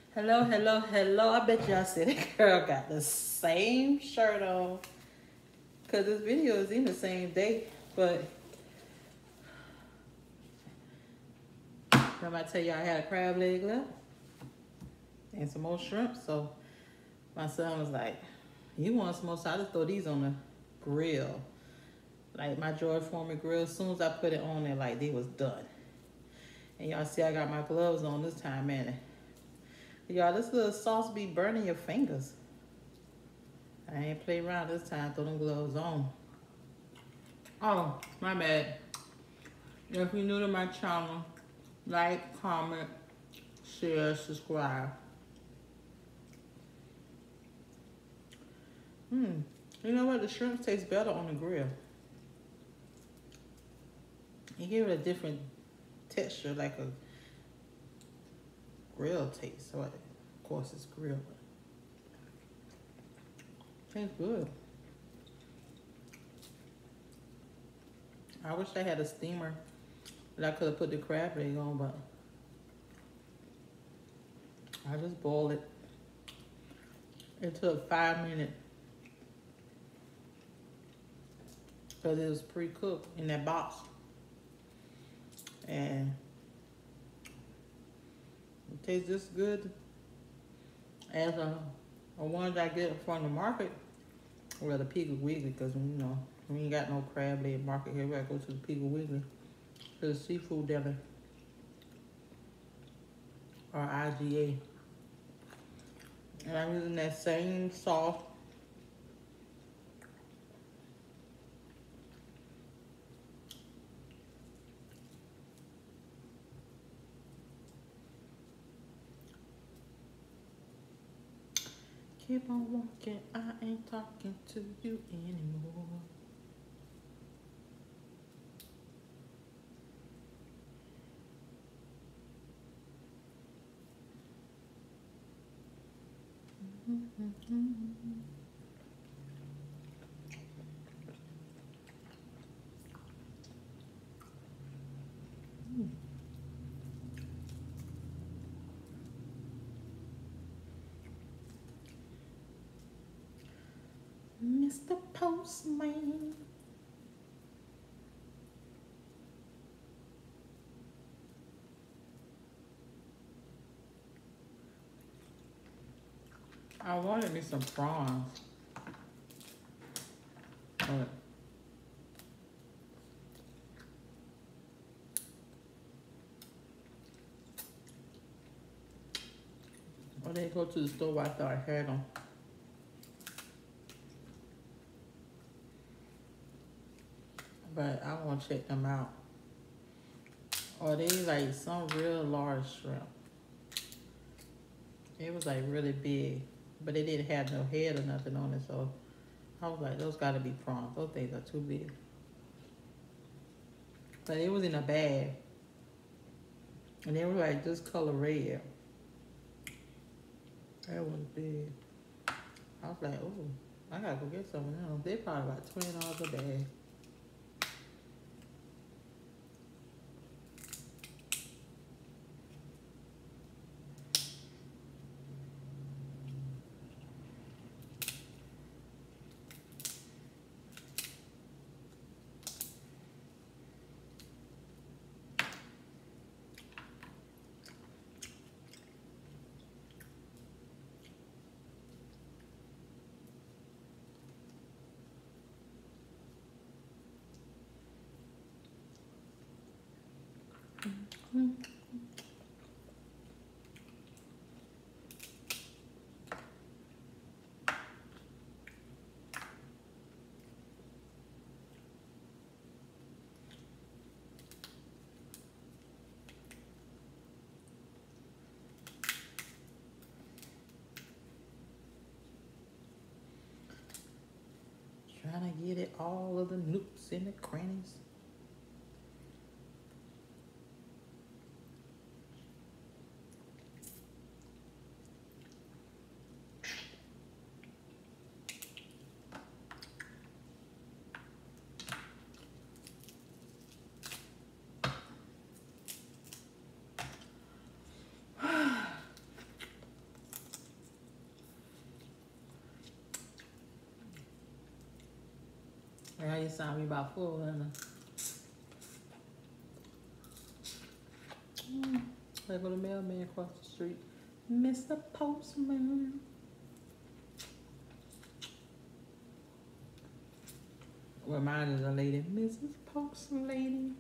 Hello, hello, hello. I bet y'all said that girl got the same shirt on. Because this video is in the same day. But I'm about to tell y'all I had a crab leg left. And some more shrimp. So my son was like, you want some more? So I just throw these on the grill. Like my George Foreman grill. As soon as I put it on there, like they was done. And y'all see I got my gloves on this time, man. Y'all, this little sauce be burning your fingers. I ain't play around this time. Throw them gloves on. Oh, my bad. If you're new to my channel, like, comment, share, subscribe. You know what? The shrimp tastes better on the grill. You give it a different texture, like a grill taste. So, of course, it's grilled. Tastes good. I wish I had a steamer that I could have put the crab leg on, but I just boiled it. It took 5 minutes because it was pre-cooked in that box. And it tastes just good as a one that I get from the market, or the Piggly Wiggly, because you know we ain't got no crab leg market here. We gotta go to the Piggly Wiggly, to the seafood deli, or IGA. And I'm using that same sauce. Keep on walking, I ain't talking to you anymore. Mr. Postman. I wanted me some prawns, but I didn't go to the store. I thought I had them. But I want to check them out. Or they like some real large shrimp. It was like really big, but they didn't have no head or nothing on it. So I was like, those gotta be prawns. Those things are too big. But it was in a bag. And they were like this color red. That was big. I was like, oh, I gotta go get some of them. They're probably about $20 a bag. Trying to get it all of the nooks and the crannies. next time we about full in there go the mailman across the street. Mr. Postman. Reminded the lady, Mrs. Postman lady.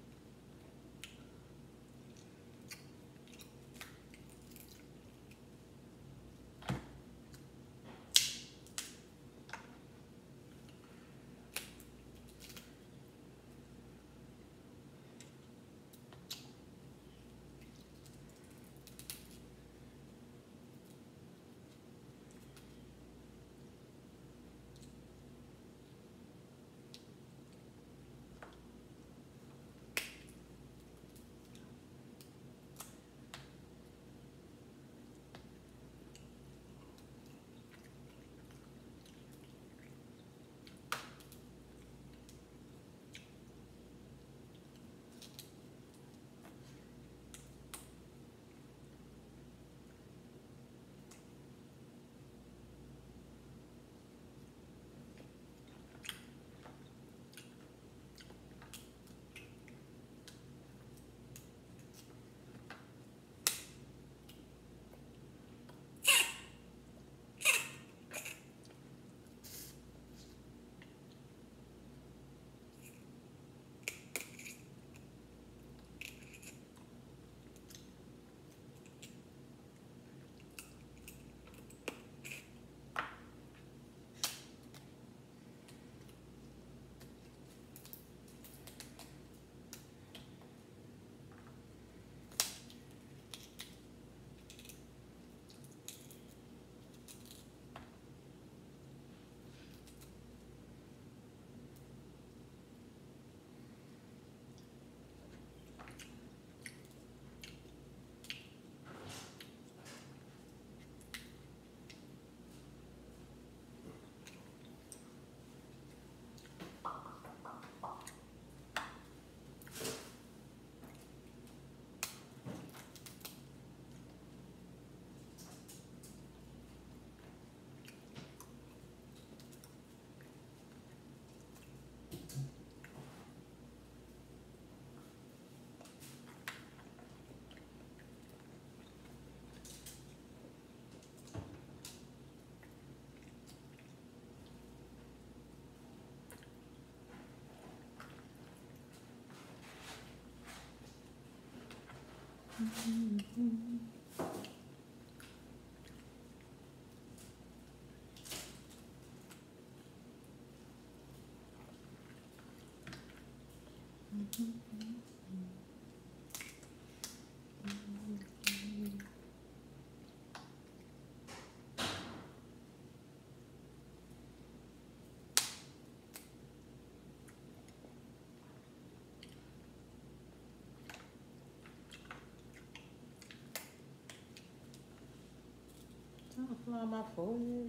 Trying to fly my forehead.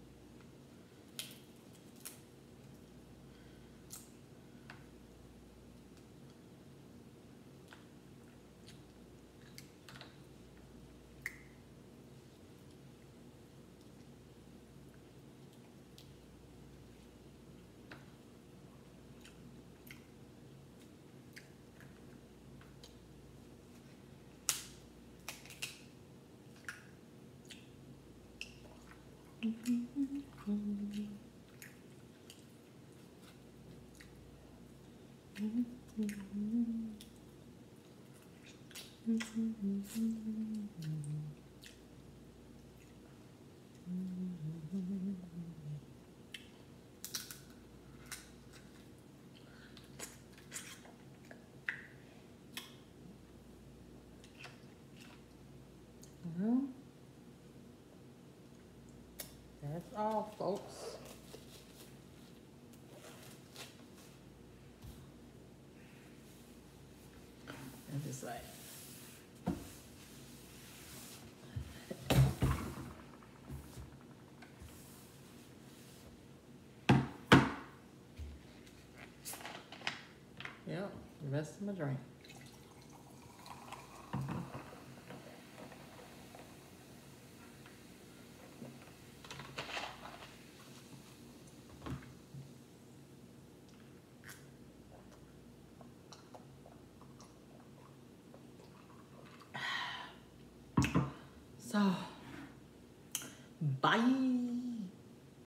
Well, that's all, folks. And just like, yep, the rest of my drink. So, bye.